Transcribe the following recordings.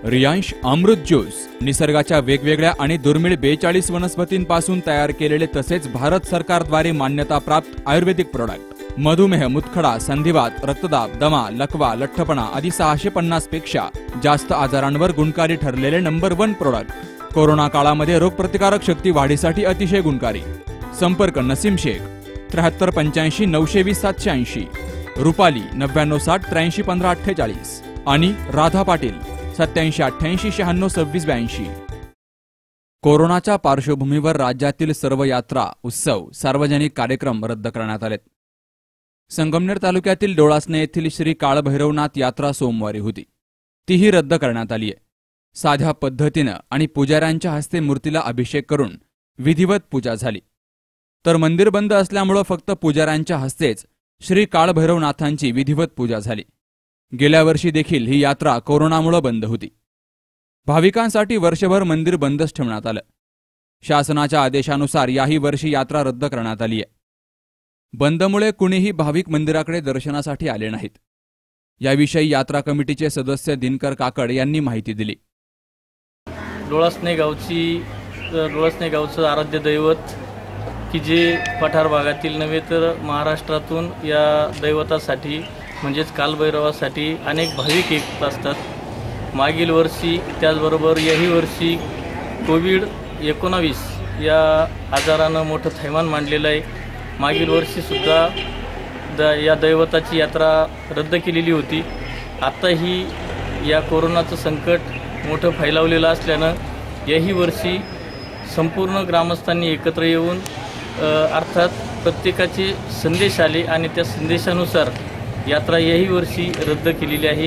रियांश अमृत juice निसर्गाच्या वेगवेगळ्या आणि दुर्मिळ 42 वनस्पतींपासून तयार केलेले तसेच भारत सरकारद्वारे मान्यताप्राप्त आयुर्वेदिक प्रोडक्ट। मधुमेह, मुतखडा, संधिवात, रक्तदाब, दमा, लकवा, लठ्ठपणा आदी 650 पेक्षा जास्त आजारांवर गुणकारी ठरलेले नंबर 1 प्रोडक्ट। कोरोना काळामध्ये रोगप्रतिकारक शक्ती वाढीसाठी अतिशय गुणकारी। संपर्क नसीम शेख 73 85 920 780, रुपाली 99 60 83 15 48 आणि राधा पाटील 87 88 96 26 82। कोरोनाच्या पार्श्वभूमीवर राज्यातील सर्व यात्रा, उत्सव, सार्वजनिक कार्यक्रम रद्द करण्यात आलेत। संगमनेर तालुक्यातील डोळासने येथील श्री काळभैरवनाथ यात्रा सोमवारी होती, तीही रद्द करण्यात आली आहे। साध्या पद्धतीनं आणि पुजाऱ्यांच्या हस्ते मूर्तीला अभिषेक करून विधिवत पूजा झाली, तर मंदिर बंद असल्यामुळे फक्त पुजाऱ्यांच्या हस्तेच श्री काळभैरवनाथांची विधिवत पूजा झाली। गेल्या वर्षी देखील ही यात्रा कोरोनामुळे बंद होती। भाविकांसाठी वर्षभर मंदिर बंदच ठेवण्यात आलं। शासनाच्या आदेशानुसार याही वर्षी यात्रा रद्द करण्यात आली आहे। बंदमुळे कुणीही भाविक मंदिराकडे दर्शनासाठी आले नाहीत। याविषयी यात्रा कमिटीचे सदस्य दिनकर काकड यांनी माहिती दिली। डोळासने गावचं आराध्य दैवत की जे पठार भागातील नव्हे तर महाराष्ट्रातून या दैवतासाठी म्हणजेच कालभैरवासाठी अनेक भाविक येत असतात। मागील वर्षी त्याचबरोबर याही वर्षी कोविड-19 या आजारानं मोठं थैमान मांडलेलं आहे। मागील वर्षीसुद्धा या दैवताची यात्रा रद्द केलेली होती। आत्ताही या कोरोनाचं संकट मोठं फैलावलेलं असल्यानं याही वर्षी संपूर्ण ग्रामस्थांनी एकत्र येऊन अर्थात प्रत्येकाचे संदेश आले आणि त्या संदेशानुसार यात्रा याही वर्षी रद्द केलेली आहे।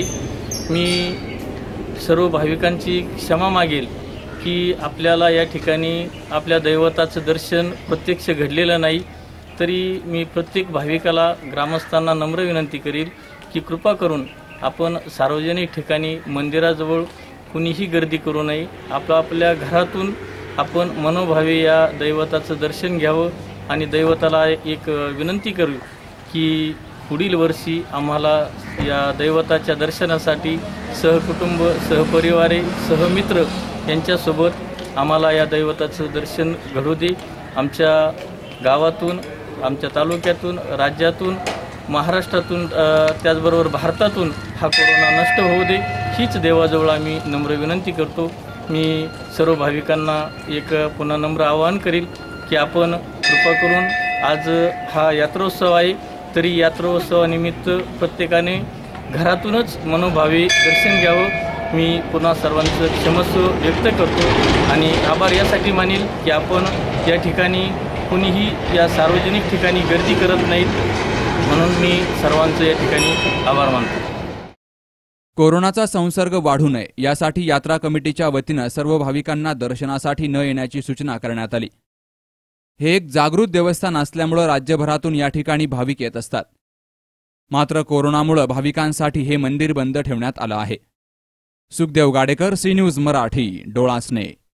मी सर्व भाविकांची क्षमा मागेल की आपल्याला या ठिकाणी आपल्या दैवताचं दर्शन प्रत्यक्ष घडलेलं नाही, तरी मी प्रत्येक भाविकाला, ग्रामस्थांना नम्र विनंती करील की कृपा करून आपण सार्वजनिक ठिकाणी मंदिराजवळ कुणीही गर्दी करू नये। आपल्या घरातून आपण मनोभावे या दैवताचं दर्शन घ्यावं आणि दैवताला एक विनंती करू की पुढील वर्षी आम्हाला या दैवताच्या दर्शनासाठी सहकुटुंब, सहपरिवारे, सहमित्र यांच्यासोबत आम्हाला या दैवताचं दर्शन घडू दे। आमच्या गावातून, आमच्या तालुक्यातून, राज्यातून, महाराष्ट्रातून त्याचबरोबर भारतातून हा कोरोना नष्ट होऊ दे, हीच देवाजवळ आम्ही नम्र विनंती करतो। मी सर्व भाविकांना एक पुन्हा नम्र आवाहन करील की आपण कृपा करून, आज हा यात्रोत्सव आहे तरी यात्रोत्सवानिमित्त प्रत्येकाने घरातूनच मनोभावे दर्शन घ्यावं। मी पुन्हा सर्वांचं क्षमस्व व्यक्त करतो आणि आभार यासाठी मानेल की आपण या ठिकाणी कुणीही या सार्वजनिक ठिकाणी गर्दी करत नाहीत, म्हणून मी सर्वांचं या ठिकाणी आभार मानतो। कोरोनाचा संसर्ग वाढू नये यासाठी यात्रा कमिटीच्या वतीनं सर्व भाविकांना दर्शनासाठी न येण्याची सूचना करण्यात आली। हे एक जागृत देवस्थान असल्यामुळे राज्यभरातून या ठिकाणी भाविक येत असतात। मात्र कोरोनामुळे भाविकांसाठी हे मंदिर बंद ठेवण्यात आलं आहे। Sukhdev Gadekar, C news Marathi, डोळासने।